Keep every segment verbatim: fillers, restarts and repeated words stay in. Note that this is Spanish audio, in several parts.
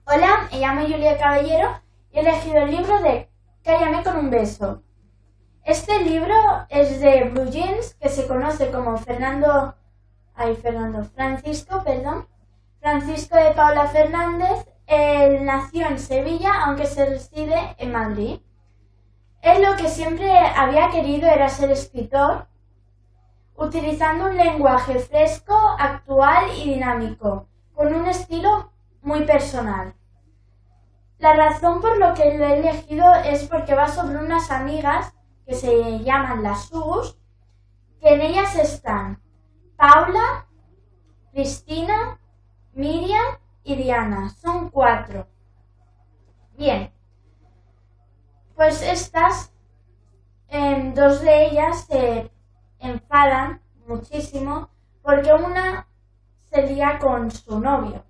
Hola, me llamo Julia Caballero y he elegido el libro de Cállame con un beso. Este libro es de Blue Jeans, que se conoce como Fernando, ay, Fernando, Francisco, perdón, Francisco de Paula Fernández. Él nació en Sevilla, aunque se reside en Madrid. Él lo que siempre había querido era ser escritor, utilizando un lenguaje fresco, actual y dinámico, con un estilo muy personal. La razón por lo que lo he elegido es porque va sobre unas amigas que se llaman las Sus, que en ellas están Paula, Cristina, Miriam y Diana. Son cuatro. Bien, pues estas, eh, dos de ellas se enfadan muchísimo porque una se lía con su novio.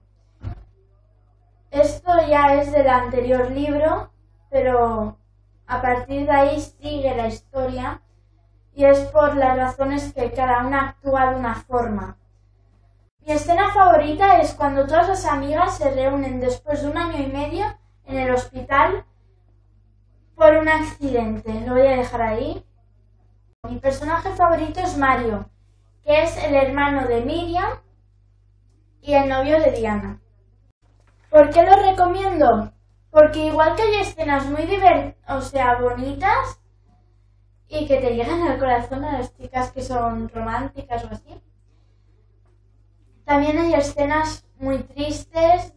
Esto ya es del anterior libro, pero a partir de ahí sigue la historia y es por las razones que cada una actúa de una forma. Mi escena favorita es cuando todas las amigas se reúnen después de un año y medio en el hospital por un accidente. Lo voy a dejar ahí. Mi personaje favorito es Mario, que es el hermano de Miriam y el novio de Diana. ¿Por qué lo recomiendo? Porque igual que hay escenas muy divertidas, o sea, bonitas, y que te llegan al corazón a las chicas que son románticas o así, también hay escenas muy tristes,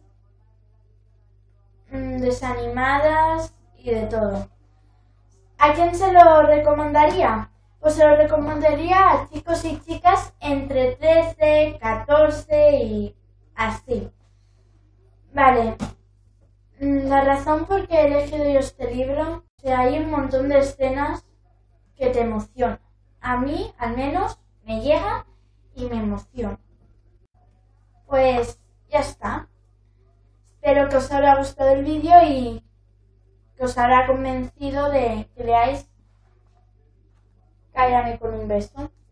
desanimadas y de todo. ¿A quién se lo recomendaría? Pues se lo recomendaría a chicos y chicas entre trece, catorce y así. Vale, la razón por qué he elegido yo este libro, o sea, hay un montón de escenas que te emocionan. A mí, al menos, me llega y me emociona. Pues ya está. Espero que os haya gustado el vídeo y que os habrá convencido de que leáis Cállame con un beso.